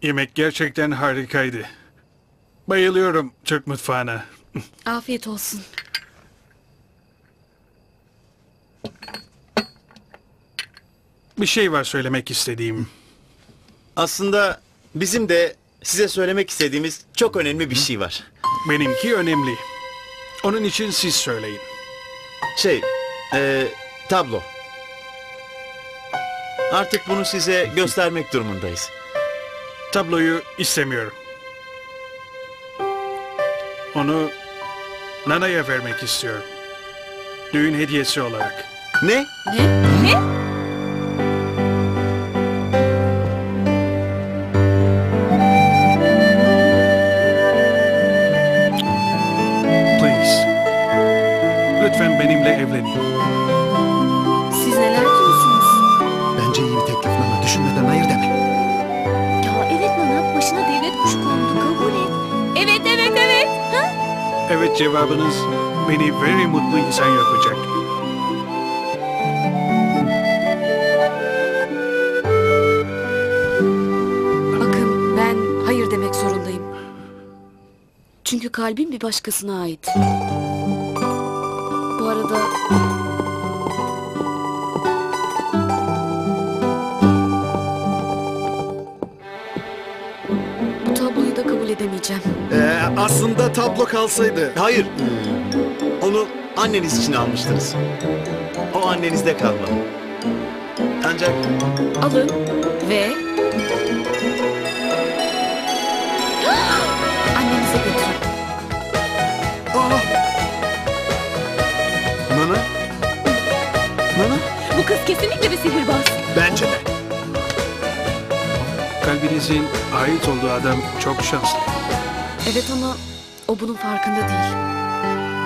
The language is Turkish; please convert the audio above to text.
Yemek gerçekten harikaydı. Bayılıyorum Türk mutfağına. Afiyet olsun. Bir şey var söylemek istediğim. Aslında bizim de size söylemek istediğimiz çok önemli bir şey var. Benimki önemli. Onun için siz söyleyin. Tablo. Artık bunu size göstermek durumundayız. Tabloyu istemiyorum. Onu Nana'ya vermek istiyorum. Düğün hediyesi olarak. Ne? Ne? Please. Lütfen benimle evlenin. Siz neler diyorsunuz? Bence iyi bir teklif Nana. Düşünmeden hayır deme. Ya evet Nana, başına devlet kuşu kondu, kabul et. Evet, evet, evet. Ha? Evet cevabınız beni very mutlu insan yapacak. Bakın ben hayır demek zorundayım. Çünkü kalbim bir başkasına ait. Bu arada... Bu tabloyu da kabul edemeyeceğim. Aslında tablo kalsaydı. Hayır. Onu anneniz için almıştınız. O annenizde kalmalı. Ancak Alın ve... Annenize götürün. Nana? Nana? Bu kız kesinlikle bir sihirbaz. Bence de. Kalbinizin ait olduğu adam çok şanslı. Evet ama o bunun farkında değil.